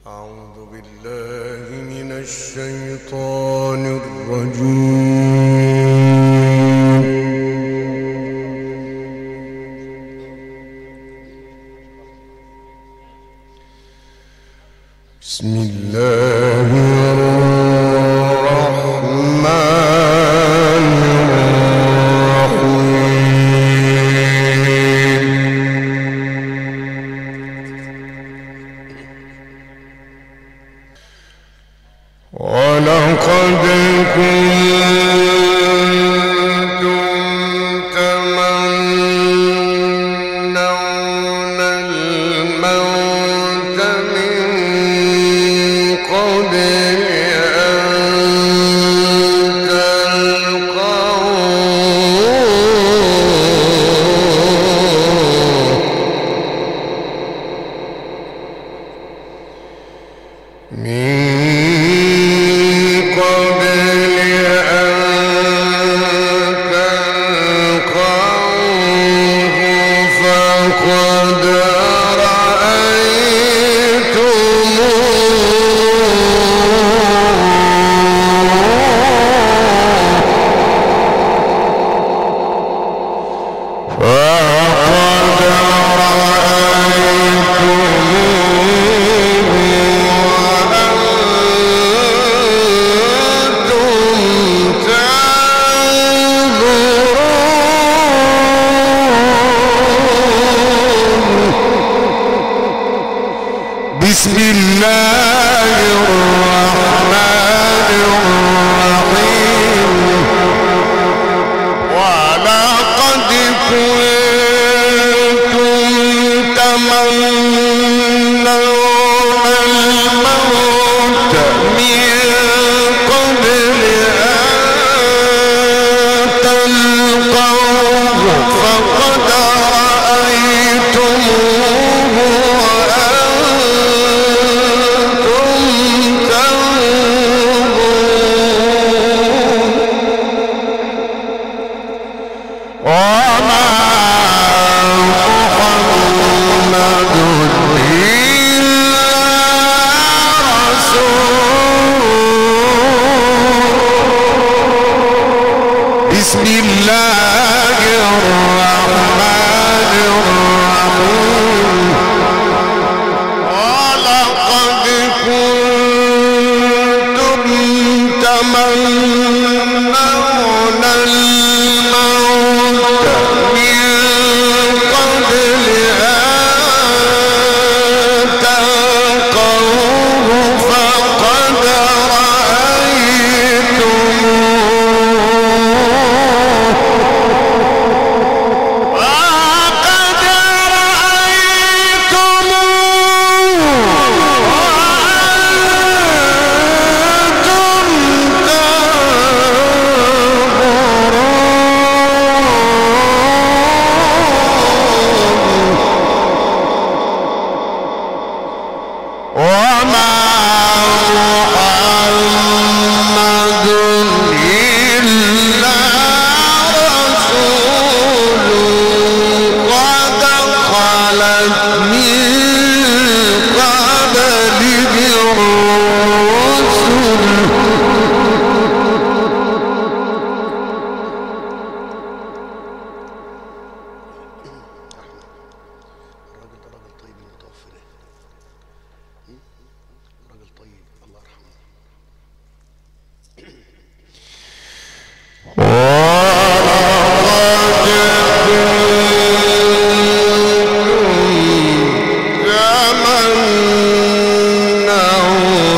أعوذ بالله من الشيطان الرجيم. بسم الله الرحمن الرحيم. ولقد كنتم تمنون الموت من قبل أن بسم الله الرحمن الرحيم. ولقد كنتم تمنون الموت من قبل أن تلقوه فقد رأيتموه بسم الله الرحمن الرحيم. ولقد كنتم تمنون الموت من قبل أن تلقوه فقد تمنون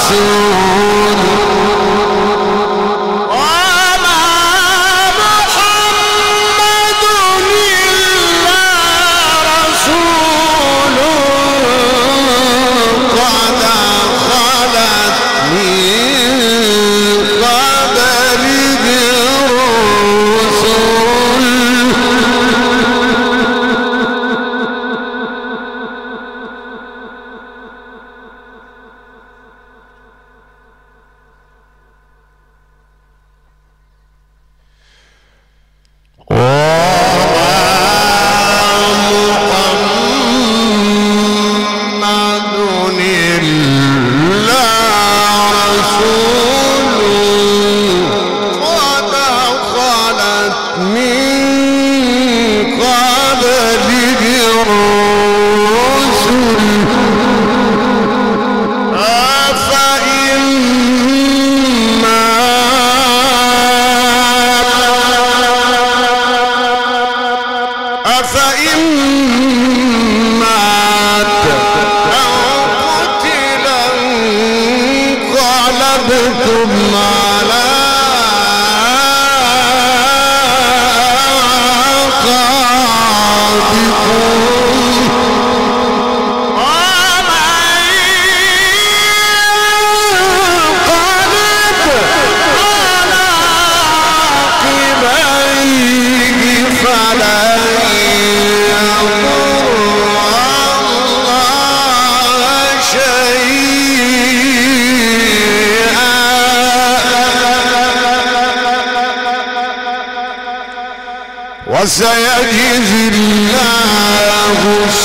وسيجزي الله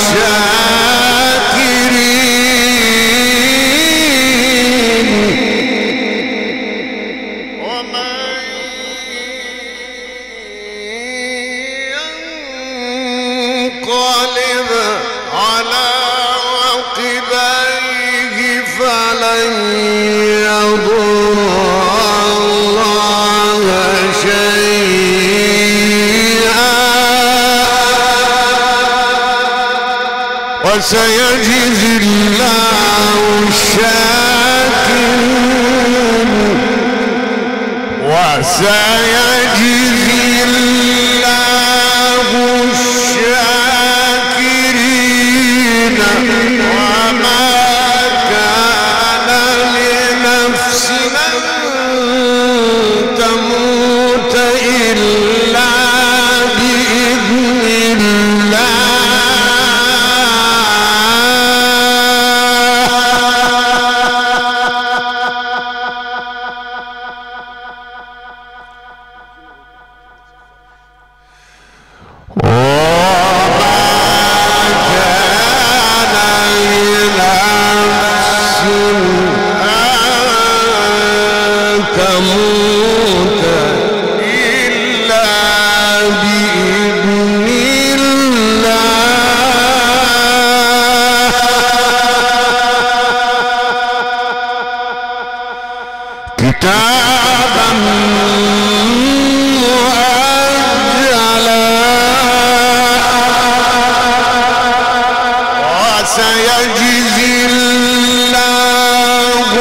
الشاكرين ومن ينقلب على عقبيه فلن يضر الله شيئا وسيجزي الله الشاكرين وسيجزي الله الشاكرين وما كان لنفس أن تموت إلا بإذن الله كتابا مؤجلا وسيجزي الله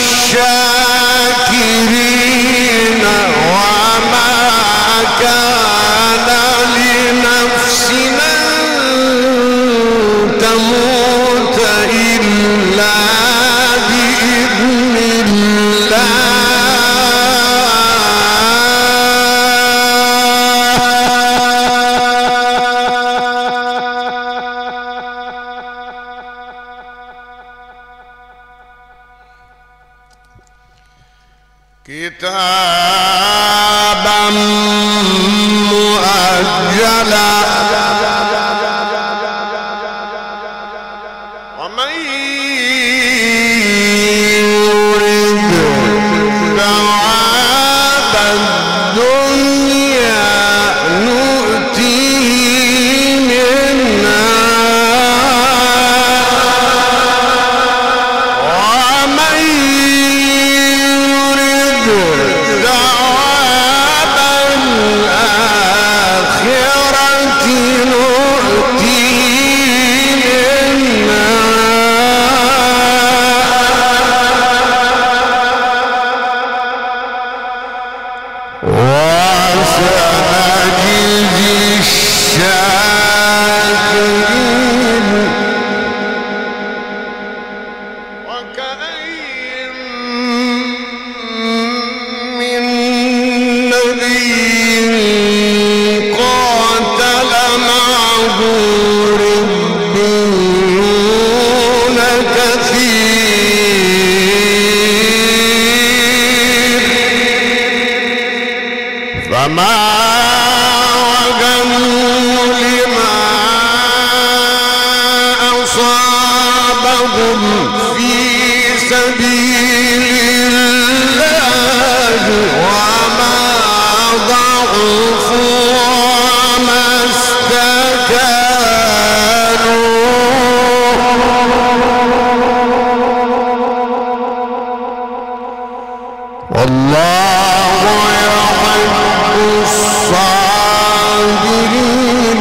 الشاكرين وما كان لنفس أن تموت إلا بإذن الله كتابا مؤجلا ومن يريد ثواب الدنيا نؤتيه منها ومن ثواب الآخرة الشاكرين وكأين من نبي قاتل معه ربيون كثير فما في سبيل الله وما ضعفوا وما استكانوا والله يحب الصابرين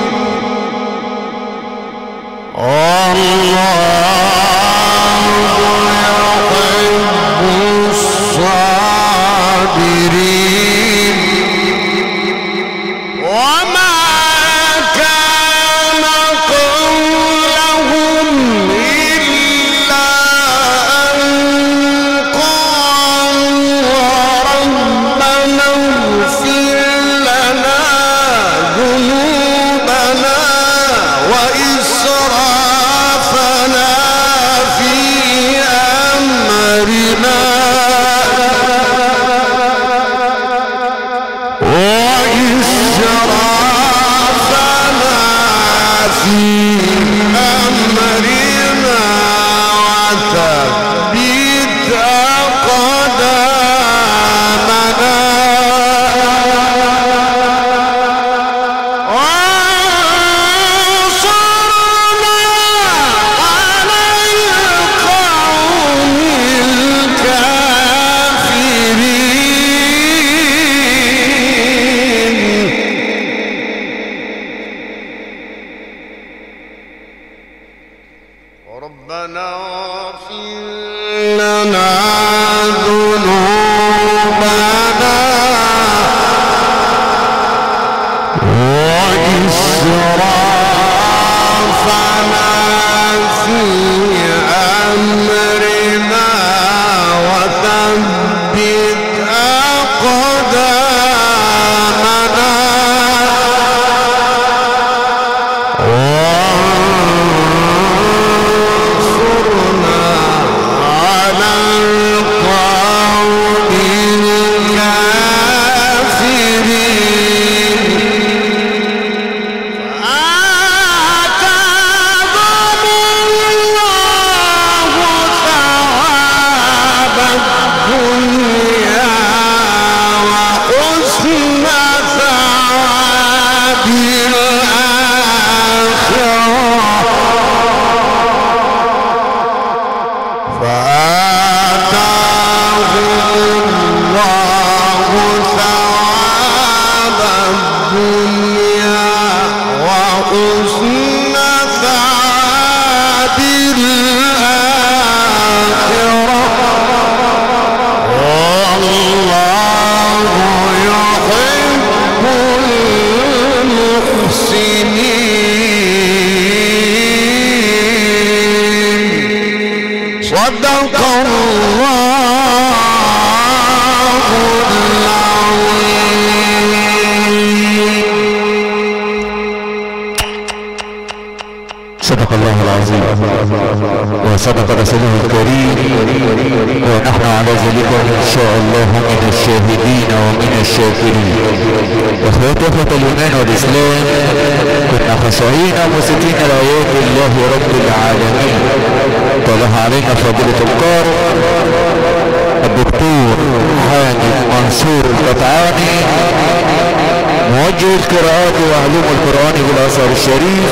ربنا اغفر لنا ذنوبنا وإسرافنا في أمرنا وثبت أقدامنا صدق الله العظيم. صدق الله العظيم وصدق رسوله الكريم ونحن على ذلك ان شاء الله من الشاهدين ومن الشاكرين. اخوة الايمان والاسلام، كنا خاشعين مسيطين لايات الله رب العالمين. طلع علينا فضيلة القارئ الدكتور حامد منصور القطعاني، موجه القراءات وعلوم القرآن بالأزهر الشريف،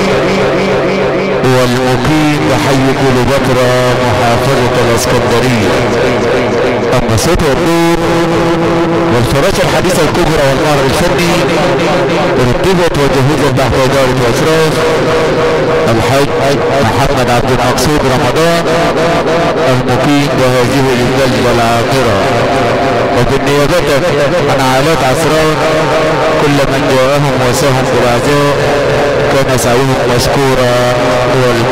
والمقيم بحي كليوباترا محافظة الاسكندرية. أما صوت والنور والفراشة الحديثة الكبرى والمهر الفني رتبت وجهزت تحت إدارة وإشراف الحاج محمد عبد المقصود رمضان المقيم بهذه البلدة العاقرة. وبالنيابة عن عائلات عسران كل من جاءهم وساهم بالعزاء كان سعيهم مشكورا.